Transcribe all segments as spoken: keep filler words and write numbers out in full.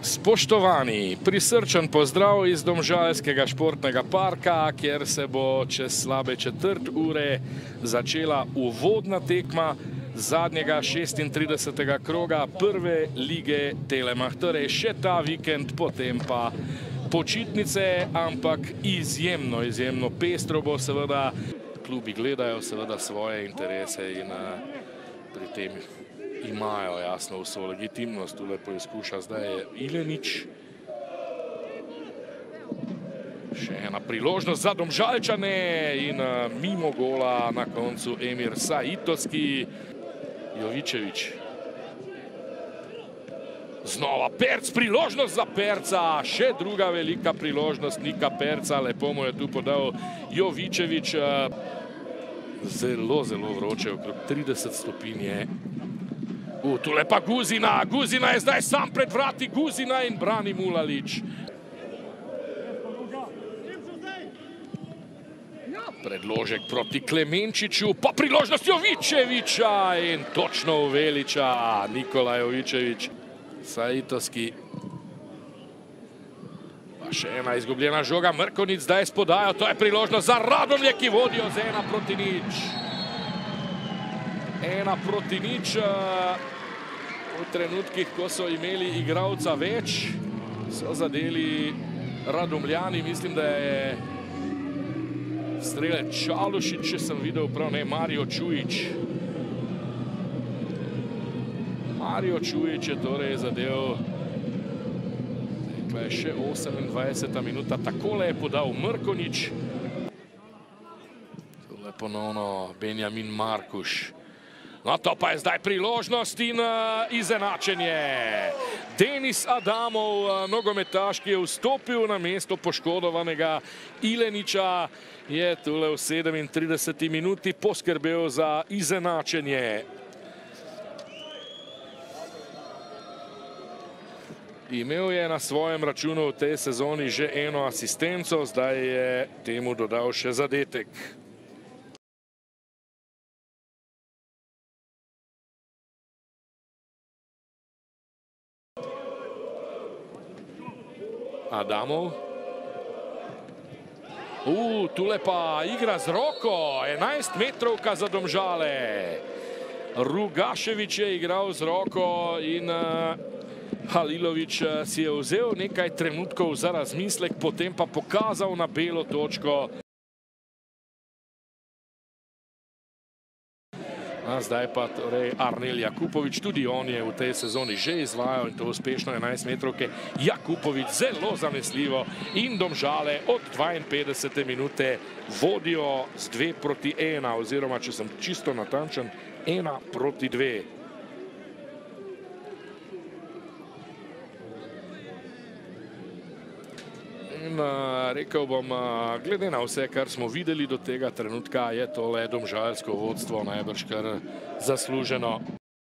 Spoštovani, prisrčen pozdrav iz Domžalskega športnega parka, kjer se bo čez slabe četrt ure začela uvodna tekma zadnjega šestintridesetega kroga prve lige Telemach. Torej še ta vikend, potem pa počitnice, ampak izjemno, izjemno pestro bo seveda. Klubi gledajo seveda svoje interese in pri tem imajo jasno vso legitimnost. Tule poizkuša zdaj Ilenič. Še ena priložnost za Domžalčane in mimo gola na koncu Emir Saitovski. Jovičevič. Znova Perc, priložnost za Perca. Še druga velika priložnost Nika Perca. Lepo mu je tu podal Jovičevič. Zelo, zelo vroče, okrog trideset stopinj je. U, tule pa Guzina. Guzina je zdaj sam pred vrati. Guzina in brani Mulalič. Predložek proti Klemenčiču, pa priložnost Jovičeviča in točno v Veliča. Nikola Jovičevič. Saitovski. Pa še ena izgubljena žoga. Mrkonic zdaj spodajo. To je priložnost za Radomlje, ki vodijo z ena proti nič. Ena proti nič. V trenutkih, ko so imeli igralca več, so zadeli Radomljani. Mislim, da je strelec Čalušić, če sem videl prav, ne, Mario Čujić. Mario Čujić je torej zadev. Tekla je še osemindvajseta minuta. Takole je podal Mrkonič. Tole ponovno Benjamin Markuš. No, to pa je zdaj priložnost in izenačenje. Denis Adamov, nogometaš, ki je vstopil na mesto poškodovanega Ileniča, je tule v sedemintrideseti minuti poskrbel za izenačenje. Imel je na svojem računu v tej sezoni že eno asistenco, zdaj je temu dodal še zadetek. Adamov. U, tule pa igra z roko. enajst metrovka za Domžale. Rugaševič je igral z roko in Halilović si je vzel nekaj trenutkov za razmislek, potem pa pokazal na belo točko. A zdaj pa torej Arnel Jakupovič, tudi on je v tej sezoni že izvajal in to uspešno enajst metrovke. Jakupovič zelo zanesljivo in Domžale od dvainpetdesete minute vodijo z dve proti ena, oziroma, če sem čisto natančen, ena proti dve. In rekel bom, glede na vse, kar smo videli do tega trenutka, je tole domžalsko vodstvo najbrž kar zasluženo.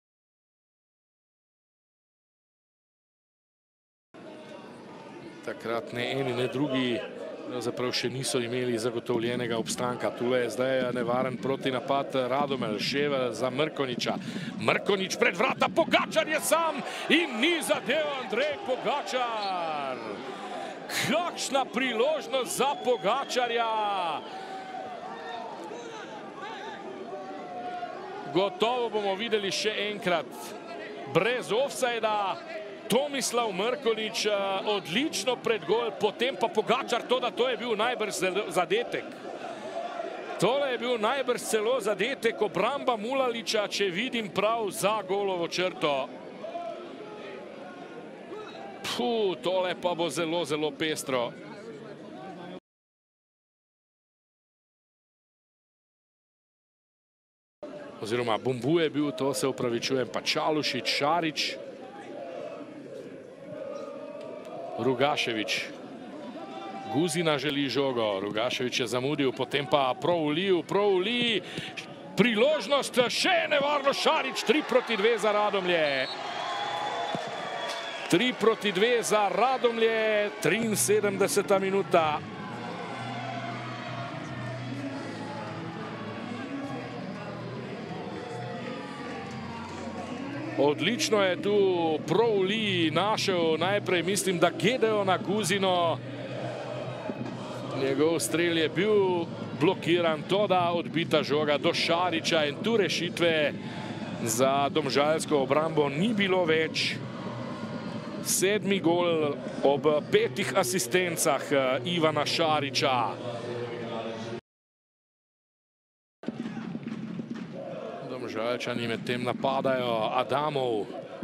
Takrat ne eni, ne drugi zaprav še niso imeli zagotovljenega obstanka. Tule je zdaj nevaren protinapad Radomel, Ševel za Mrkoniča. Mrkonič pred vrata, Pogačar je sam in ni zadev Andrej Pogačar. Kakšna priložnost za Pogačarja! Gotovo bomo videli še enkrat. Brez ofsajda, Tomislav Mrkonič odlično pred gol, potem pa Pogačar, to da to je bil najbrž zadetek. Tole je bil najbrž celo zadetek, obramba Mulaliča, če vidim prav, za golovo črto. Puh, tole pa bo zelo, zelo pestro. Oziroma, Bumbu je bil, to se upravičujem, pa Čalušić, Šarić. Rugaševič. Guzina želi žogo, Rugaševič je zamudil, potem pa Prouliju, Prouliji. Priložnost, še nevarno Šarić, tri proti dve za Radomlje. tri proti dve za Radomlje, triinsedemdeseta minuta. Odlično je tu prav Li našel najprej, mislim, da Gedeona Guzino. Njegov strel je bil blokiran, toda odbita žoga do Šarića in tu rešitve za domžalsko obrambo ni bilo več. Sedmi gol ob petih asistencah Ivana Šarića. Domžalčani med tem napadajo Adamov.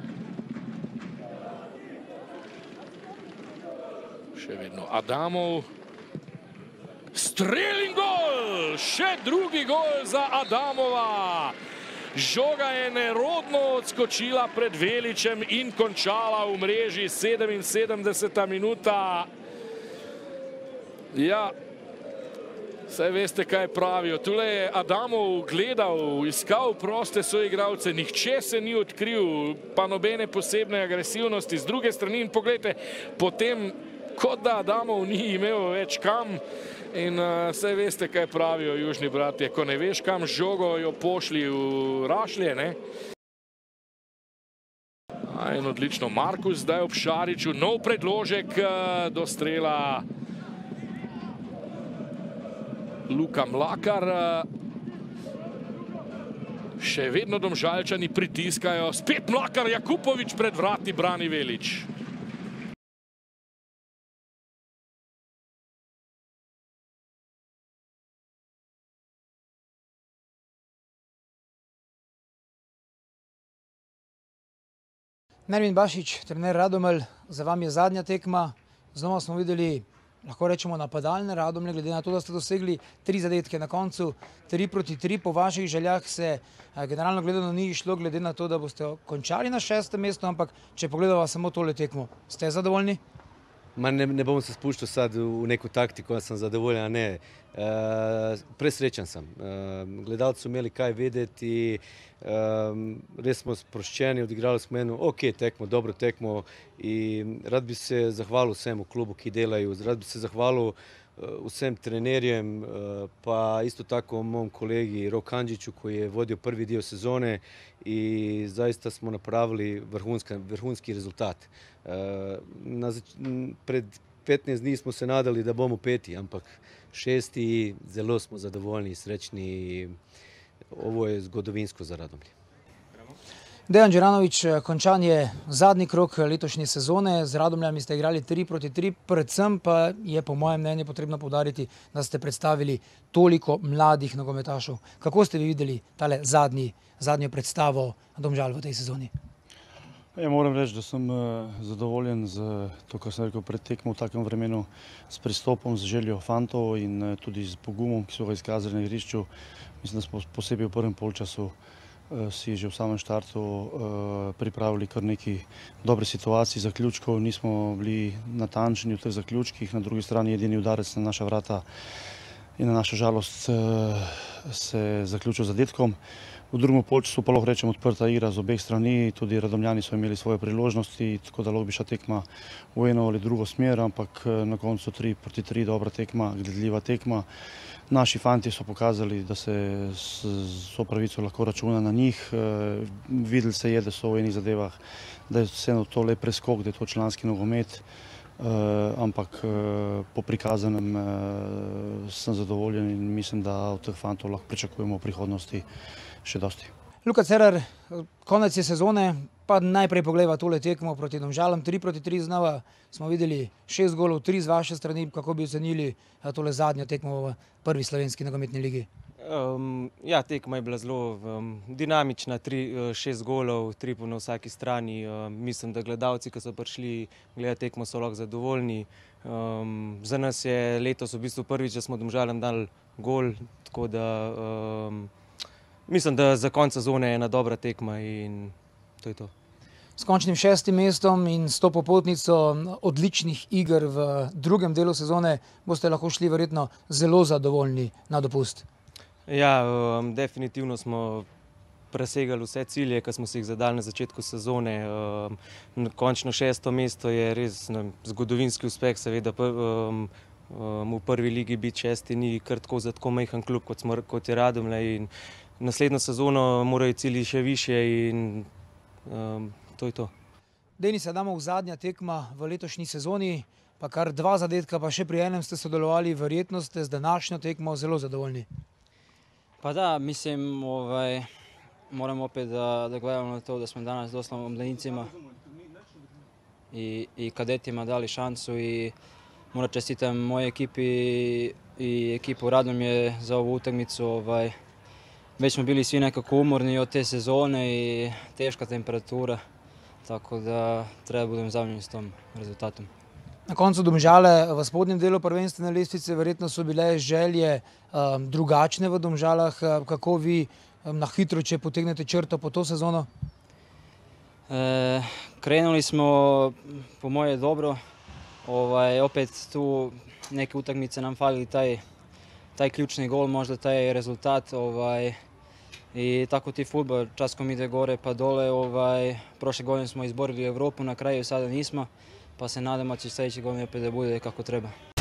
Še vedno Adamov. Strel in gol! Še drugi gol za Adamova. Žoga je nerodno odskočila pred Veličem in končala v mreži. sedeminsedemdeseta minuta. Ja, saj veste, kaj pravijo. Tule je Adamov gledal, iskal proste soigralce, nihče se ni odkril, pa nobene posebne agresivnosti z druge strani. In pogledajte, potem, kot da Adamov ni imel več kam. In uh, saj veste, kaj pravijo južni bratje, ko ne veš kam žogo, jo pošli v rašlje, ne? A, in odlično, Markus zdaj ob Šariću, nov predložek uh, do strela. Luka Mlakar. Uh, še vedno Domžalčani pritiskajo, spet Mlakar, Jakupović pred vrati brani Velič. Nermin Bašić, trener Radomelj, za vam je zadnja tekma. Znova smo videli, lahko rečemo, napadalne Radomlje, glede na to, da ste dosegli tri zadetke na koncu, tri proti tri. Po vaših željah se generalno gledano ni išlo, glede na to, da boste končali na šestem mestu, ampak če pogledava samo tole tekmo, ste zadovoljni? Ma ne, ne bom se spuščal sad v neku taktiko, da sem zadovoljen, a ne. E, presrečen sem. E, gledalci so imeli kaj vedeti, e, res smo sproščeni, odigrali smo eno ok tekmo, dobro tekmo in rad bi se zahvalil vsem v klubu, ki delajo, rad bi se zahvalil vsem trenerjem, pa isto tako mom kolegi Rok Andžiću koji je vodio prvi dio sezone i zaista smo napravili vrhunski, vrhunski rezultat. Na, pred petnajst dni smo se nadali da bomo peti, ampak šesti i zelo smo zadovoljni i srećni. Ovo je zgodovinsko za Radomlje. Dejan Đeranović, končan je zadnji krok letošnje sezone. Z Radomljami ste igrali tri proti tri, predvsem pa je po mojem mnenju potrebno poudariti, da ste predstavili toliko mladih nogometašov. Kako ste vi videli tale zadnji, zadnjo predstavo Domžal v tej sezoni? Ja, moram reči, da sem zadovoljen z to, kar sem rekel pred tekmo v takem vremenu, s pristopom, z željo fantov in tudi z pogumom, ki so ga izkazali na igrišču. Mislim, da smo posebej v prvem polčasu si že v samem štartu pripravili kar nekaj dobrih situacij, zaključkov, nismo bili natančni v teh zaključkih, na drugi strani edini udarec na naša vrata in na našo žalost se zaključil zadetkom. V drugem polčasu pa lahko rečem odprta igra z obeh strani, tudi Radomljani so imeli svoje priložnosti, tako da lahko bi šla tekma v eno ali drugo smer, ampak na koncu tri proti tri dobra tekma, gledljiva tekma. Naši fanti so pokazali, da se s to pravico lahko računa na njih. Videli se je, da so v enih zadevah, da je vseeno to lep preskok, da je to članski nogomet, ampak po prikazanem sem zadovoljen in mislim, da od teh fantov lahko pričakujemo v prihodnosti še dosti. Luka Cerar, konec je sezone, pa najprej pogledava tole tekmo proti Domžalam, tri proti tri znova. Smo videli šest golov, tri z vaše strani. Kako bi ocenili tole zadnjo tekmo v prvi slovenski nogometni ligi? Um, ja, tekma je bila zelo um, dinamična, tri, šest golov, tri po na vsaki strani. Um, mislim, da gledalci, ki so prišli gledati tekmo, so lahko zadovoljni. Um, za nas je letos v bistvu prvič, da smo Domžalam dali gol, tako da um, mislim, da za konec sezone je ena dobra tekma in to je to. S končnim šestim mestom in s to popotnico odličnih iger v drugem delu sezone boste lahko šli verjetno zelo zadovoljni na dopust. Ja, um, definitivno smo presegali vse cilje, ki smo si jih zadali na začetku sezone. Um, končno šesto mesto je res ne, zgodovinski uspeh, seveda um, um, v prvi ligi biti šesti ni kar tako za tako majhen klub, kot, smo, kot je Radomlje. In naslednjo sezono morajo cilji še više in um, to je to. Denis Adamov, zadnja tekma v letošnji sezoni, pa kar dva zadetka, pa še pri enem ste sodelovali, verjetno ste z današnjo tekmo zelo zadovoljni. Pa da, mislim, ovaj, moram opet da, da gledamo na to da smo danas doslovno mladenicima i, i kadetima dali šansu i moram čestitam mojoj ekipi i ekipu Radomlje za ovu utakmicu. Ovaj, već smo bili svi nekako umorni od te sezone i teška temperatura, tako da treba budem zadovoljan s tom rezultatom. Na koncu Domžale v spodnjem delu prvenstvene lestvice verjetno so bile želje um, drugačne v Domžalah. Kako vi um, na hitro, če potegnete črto po to sezono? E, krenuli smo po moje dobro. Ovaj, opet tu neke utakmice nam falili taj, taj ključni gol, možda taj rezultat. Ovaj, I tako ti fudbal časkom ide gore pa dole. Ovaj, prošle godine smo izborili Evropu, na kraju sada nismo. Pa se nadamo da će sljedeće godine opet da bude kako treba.